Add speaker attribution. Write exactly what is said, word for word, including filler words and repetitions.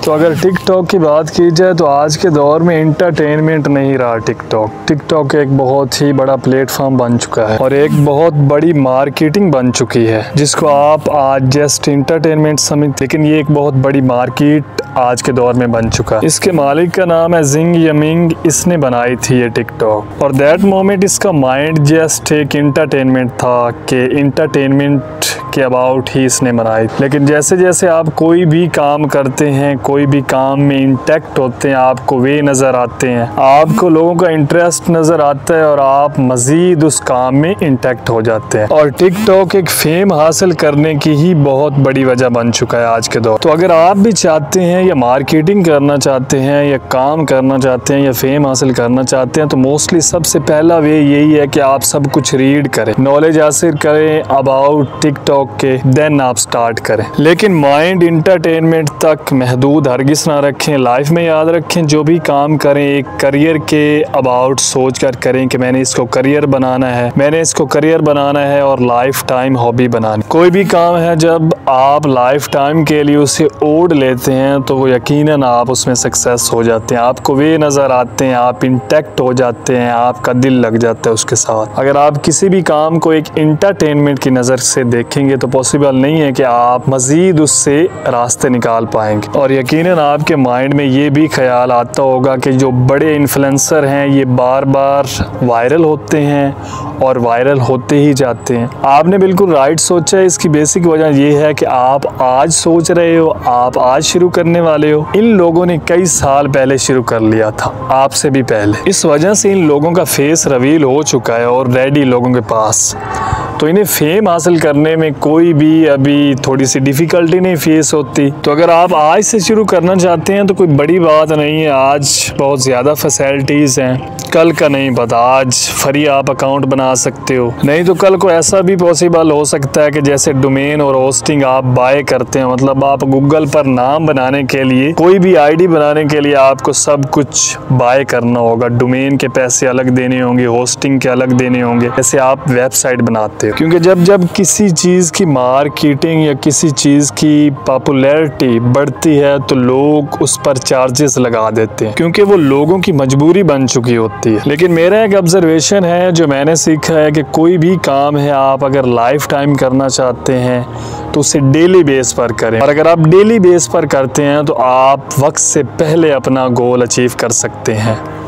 Speaker 1: तो अगर टिकटॉक की बात की जाए तो आज के दौर में इंटरटेनमेंट नहीं रहा टिकटॉक। टिकटॉक एक बहुत ही बड़ा प्लेटफॉर्म बन चुका है और एक बहुत बड़ी मार्केटिंग बन चुकी है, जिसको आप आज जस्ट इंटरटेनमेंट समझते, लेकिन ये एक बहुत बड़ी मार्केट आज के दौर में बन चुका है। इसके मालिक का नाम है जिंग यमिंग। इसने बनाई थी ये टिकटॉक और दैट मोमेंट इसका माइंड जस्ट एक इंटरटेनमेंट था कि इंटरटेनमेंट के अबाउट ही इसने बनाई। लेकिन जैसे जैसे आप कोई भी काम करते हैं, कोई भी काम में इंटैक्ट होते हैं, आपको वे नज़र आते हैं, आपको लोगों का इंटरेस्ट नज़र आता है और आप मज़ीद उस काम में इंटैक्ट हो जाते हैं। और टिकटॉक एक फेम हासिल करने की ही बहुत बड़ी वजह बन चुका है आज के दौर। तो अगर आप भी चाहते हैं या मार्केटिंग करना चाहते हैं या काम करना चाहते हैं या फेम हासिल करना चाहते हैं, तो मोस्टली सबसे पहला वे यही है कि आप सब कुछ रीड करें, नॉलेज हासिल करें अबाउट टिकटॉक के, देन आप स्टार्ट करें। लेकिन माइंड इंटरटेनमेंट तक महदूद हरगिज़ ना रखें। लाइफ में याद रखें, जो भी काम करें एक करियर के अबाउट सोच कर करें कि मैंने इसको करियर बनाना है, मैंने इसको करियर बनाना है और लाइफ टाइम हॉबी बनानी। कोई भी काम है जब आप लाइफ टाइम के लिए उसे ओढ़ लेते हैं तो यकीनन आप उसमें सक्सेस हो जाते हैं, आपको वे नज़र आते हैं, आप इंटैक्ट हो जाते हैं, आपका दिल लग जाता है उसके साथ। अगर आप किसी भी काम को एक इंटरटेनमेंट की नज़र से देखेंगे तो पॉसिबल नहीं है कि आप मज़ीद उससे रास्ते निकाल पाएंगे। और यकीनन आपके माइंड में ये भी ख्याल आता होगा कि जो बड़े इन्फ्लुएंसर हैं ये बार बार वायरल होते हैं और वायरल होते ही जाते हैं। आपने बिल्कुल राइट सोचा है। इसकी बेसिक वजह ये है कि आप आज सोच रहे हो, आप आज शुरू करने वाले हो, इन लोगों ने कई साल पहले शुरू कर लिया था, आपसे भी पहले। इस वजह से इन लोगों का फेस रिवील हो चुका है और रेडी लोगों के पास, तो इन्हें फेम हासिल करने में कोई भी अभी थोड़ी सी डिफ़िकल्टी नहीं फेस होती। तो अगर आप आज से शुरू करना चाहते हैं तो कोई बड़ी बात नहीं है। आज बहुत ज़्यादा फैसिलिटीज़ हैं, कल का नहीं पता, आज फ्री आप अकाउंट बना सकते हो, नहीं तो कल को ऐसा भी पॉसिबल हो सकता है कि जैसे डोमेन और होस्टिंग आप बाय करते हैं, मतलब आप गूगल पर नाम बनाने के लिए, कोई भी आईडी बनाने के लिए आपको सब कुछ बाय करना होगा। डोमेन के पैसे अलग देने होंगे, होस्टिंग के अलग देने होंगे, जैसे आप वेबसाइट बनाते हो। क्योंकि जब जब किसी चीज़ की मार्केटिंग या किसी चीज़ की पॉपुलैरिटी बढ़ती है तो लोग उस पर चार्जेस लगा देते हैं, क्योंकि वो लोगों की मजबूरी बन चुकी होती है। लेकिन मेरा एक ऑब्जर्वेशन है जो मैंने सीखा है कि कोई भी काम है आप अगर लाइफ टाइम करना चाहते हैं तो उसे डेली बेस पर करें, और अगर आप डेली बेस पर करते हैं तो आप वक्त से पहले अपना गोल अचीव कर सकते हैं।